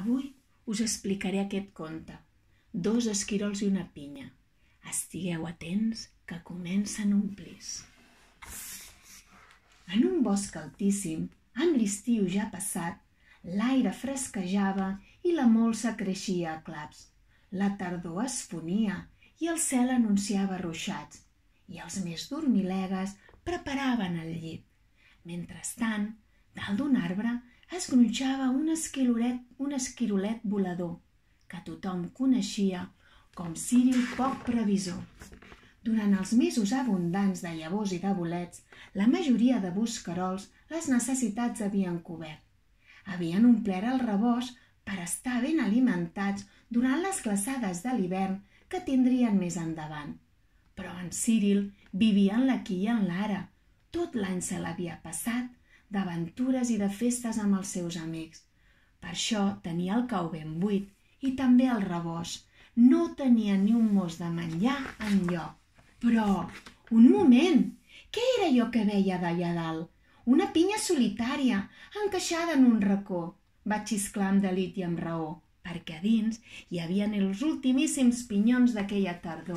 Avui us explicaré aquest conte. 2 esquirols i una pinya. Estigueu atents que comença a omplir-se. En un bosc altíssim, amb l'estiu ja passat, l'aire fresquejava i la molsa creixia a claps. La tardor es fonia i el cel anunciava ruixats, i els més dormilegues preparaven el llit. Mentrestant, dalt d'un arbre es gronxava un esquirolet volador, que tothom coneixia com Ciril poc previsor. Durant els mesos abundants de llavors i de bolets, la majoria de bosquerols les necessitats havien cobert. Havien omplert el rebost per estar ben alimentats durant les glaçades de l'hivern que tindrien més endavant. Però en Ciril vivia en l'aquí i en l'ara. Tot l'any se l'havia passat d'aventures i de festes amb els seus amics. Per això tenia el cau ben buit i també el rebost. No tenia ni un mos de menjar enlloc. Però, un moment! Què era allò que veia d'allà dalt? Una pinya solitària, encaixada en un racó. Va xisclar amb delit i amb raó, perquè a dins hi havia els ultimíssims pinyons d'aquella tardor.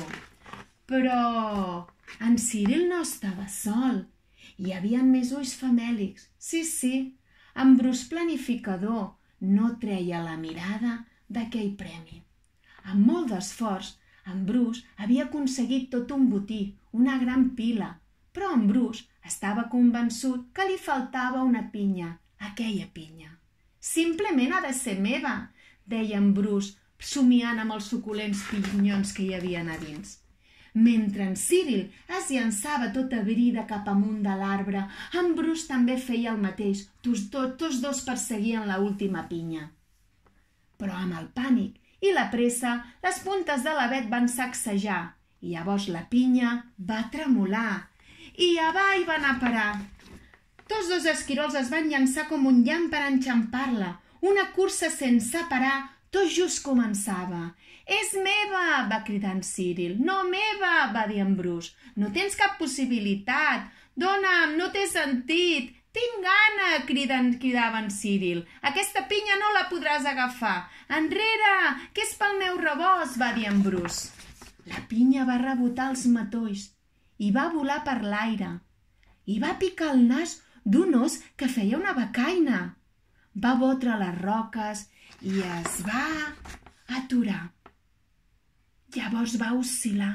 Però en Ciril no estava sol. Hi havia més ulls famèlics. Sí, en Bruce planificador no treia la mirada d'aquell premi. Amb molt d'esforç, en Bruce havia aconseguit tot un botí, una gran pila, però en Bruce estava convençut que li faltava una pinya, aquella pinya. Simplement ha de ser meva, deia en Bruce, somiant amb els suculents pinyons que hi havia a dins. Mentre en Ciril es llançava tota brida cap amunt de l'arbre, en Bruce també feia el mateix. Tots dos perseguien l'última pinya. Però amb el pànic i la pressa, les puntes de l'avet van sacsejar i llavors la pinya va tremolar i avall va anar a parar. Tots 2 esquirols es van llançar com un llamp per enxampar-la. Una cursa sense parar, tot just començava. «És meva!» va cridar en Ciril. «No meva!» va dir en Bruce. «No tens cap possibilitat! Dona'm, no té sentit! Tinc gana!» cridava en Ciril. «Aquesta pinya no la podràs agafar! Enrere, que és pel meu rebost!» va dir en Bruce. La pinya va rebotar els matolls i va volar per l'aire. I va picar el nas d'un os que feia una becaina. Va botre les roques i es va aturar. Llavors va oscil·lar.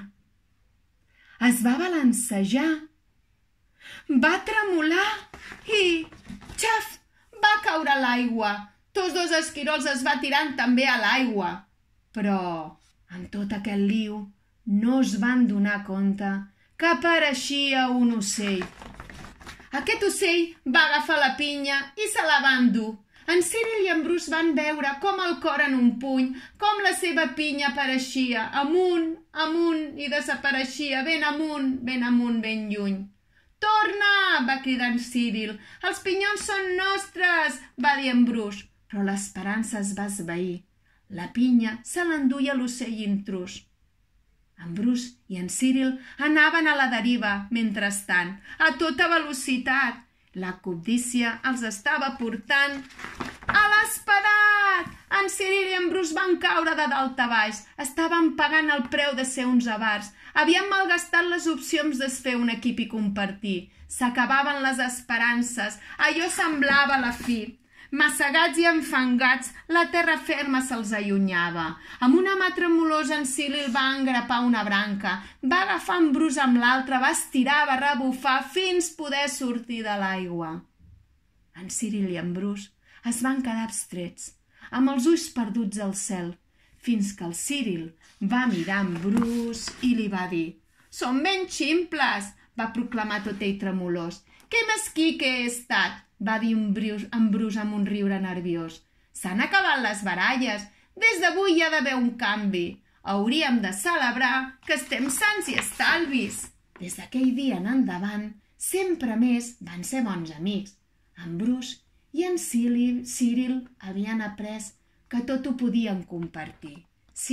Es va balancejar. Va tremolar i, xaf, va caure a l'aigua. Tots 2 esquirols es va tirant també a l'aigua. Però, en tot aquest liu, no es van donar compte que apareixia un ocell. Aquest ocell va agafar la pinya i se la va endur. En Ciril i en Bruce van veure com el cor en un puny, com la seva pinya apareixia amunt, amunt i desapareixia ben amunt, ben lluny. «Torna!» va cridar en Ciril. «Els pinyons són nostres!» va dir en Bruce. Però l'esperança es va esvair. La pinya se l'enduia l'ocell intrús. En Bruce i en Ciril anaven a la deriva, mentrestant, a tota velocitat. La cobdícia els estava portant a l'esperat! En Ciril i en Bruce van caure de dalt a baix. Estaven pagant el preu de ser uns avars. Havien malgastat les opcions de fer un equip i compartir. S'acabaven les esperances. Allò semblava la fi. Massegats i enfangats, la terra ferma se'ls allunyava. Amb una mà tremolosa en Ciril va engrapar una branca, va agafar en Bruce amb l'altra, va estirar, va rebufar fins poder sortir de l'aigua. En Ciril i en Bruce es van quedar abstrets, amb els ulls perduts al cel, fins que el Ciril va mirar en Bruce i li va dir: «Som ben ximples!» va proclamar tot ell tremolós. «Que mesquí que he estat!» va dir en Bruce amb un riure nerviós. «S'han acabat les baralles. Des d'avui hi ha d'haver un canvi. Hauríem de celebrar que estem sans i estalvis». Des d'aquell dia en endavant, sempre més van ser bons amics. En Bruce i en Ciril havien après que tot ho podien compartir.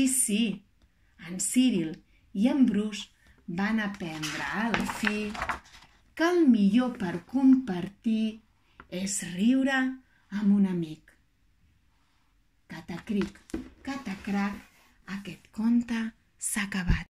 Sí, en Ciril i en Bruce van aprendre a la fi que el millor per compartir és riure amb un amic. Que Catacric, catacrac, aquest conte s'ha acabat.